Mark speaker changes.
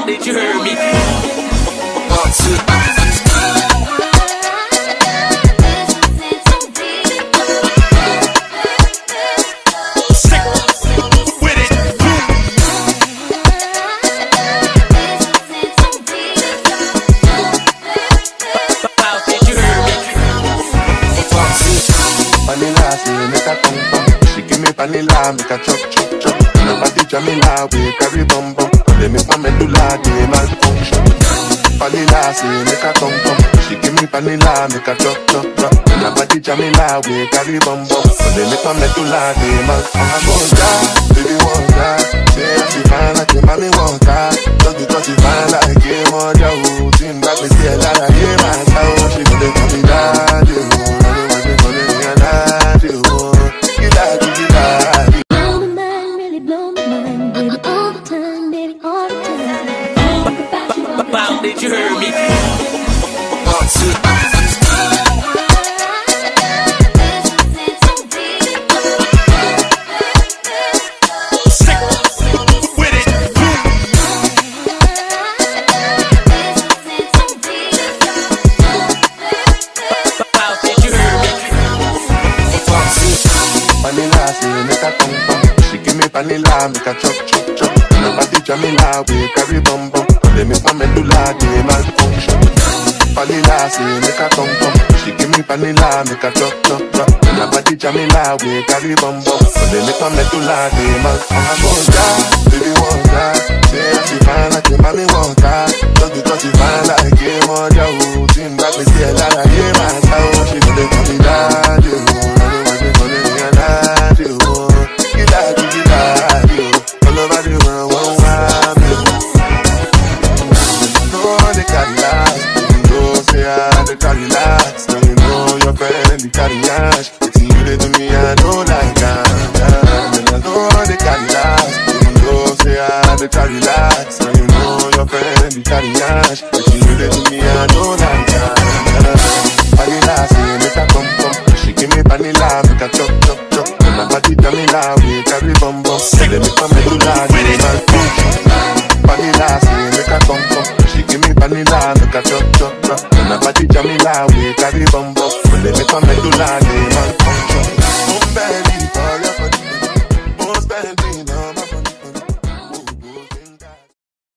Speaker 1: Did you hear me?
Speaker 2: Vanilla, say make a tum tum. She give me vanilla, make a chop chop chop. Nobody Jamila, we carry bum bum. They make my medulla, they malfunction. Vanilla, say make a tum tum. She give me vanilla, make a chop chop chop. Nobody Jamila, we carry bum bum. They make my medulla, they malfunction. I want that, baby want that. Say she fine like a mommy want that. Just because she fine like a mother who seem like me still like I hear my sound. She gonna call me daddy.
Speaker 1: Did you hear me?
Speaker 2: Vanilla, say make a tum tum. She give me vanilla, make a chop chop chop. Nobody Jamila, we carry bum bum. They make my medulla, they malfunction. Vanilla, say make a tum tum. She give me vanilla, make a chop chop chop. Nobody Jamila, we carry bum bum. They make my medulla, they malfunction. I want that, baby want that. Say she fine like a mommy want that. Just because she fine like a mother who seem like me still like I hear my sound. She gonna call me daddy. Relax, now you know your friend the carry ash. It's you they do me, I don't like that. And I know they carry last. You know say I they carry relax. Now you know your friend the carry ash. It's you they do me, I don't like that. Vanilla, say make a come come. She give me vanilla, make a chop chop chop. And my body Jamila, we carry bum bum. They make a medulla, they malfunction. Vanilla, say make a come come. She give me vanilla, make a chop chop chop. Nobody Jamila, we carry bum bum. When they make a medulla, they malfunction.